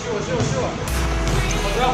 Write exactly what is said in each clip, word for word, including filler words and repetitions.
我秀我秀我，好不要。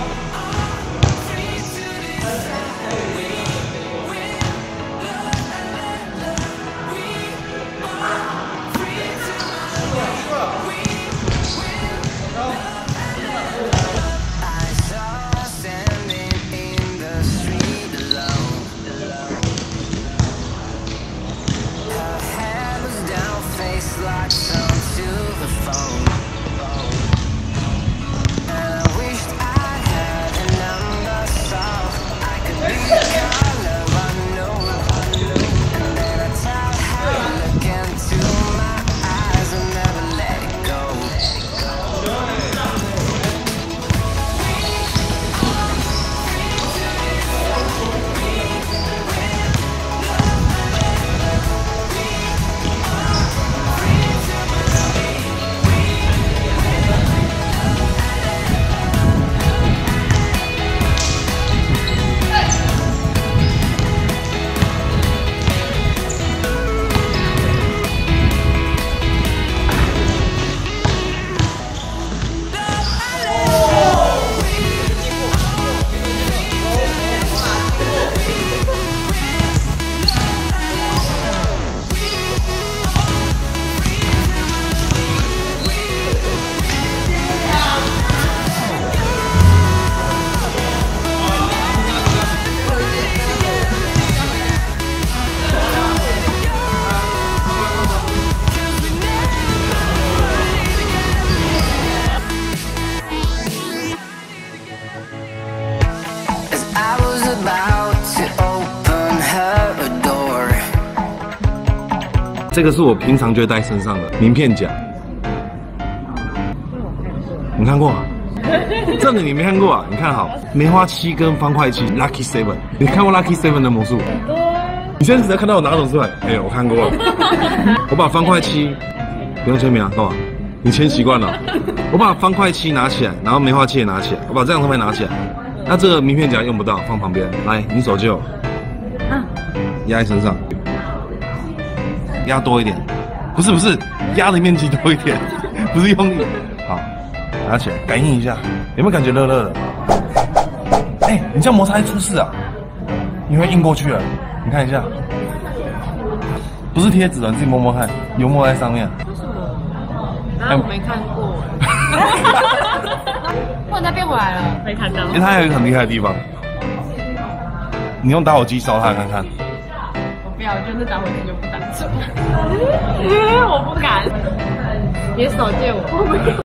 这个是我平常就会带身上的名片夹，你看过啊？这个你没看过啊？你看好，梅花七跟方块七 ，Lucky Seven， 你看过 Lucky Seven 的魔术？你现在只要看到我拿种出来，哎、欸，我看过了。我把方块七不用签名啊，干嘛？你签习惯了。我把方块七拿起来，然后梅花七也拿起来，我把这张照片拿起来。那这个名片夹用不到，放旁边。来，你手就压在身上。 压多一点，不是不是，压的面积多一点，不是用力。好，拿起来感应一下，有没有感觉热热的？哎、欸，你这样摩擦会出事啊！你会印过去了，你看一下，不是贴纸的，你自己摸摸看，油墨在上面。 为什么？然后我没看过。哇，它变回来了，没看到。 因为它还有一个很厉害的地方，你用打火机烧它看看。 不要，就那打火机就不打出。我不敢，你手借我。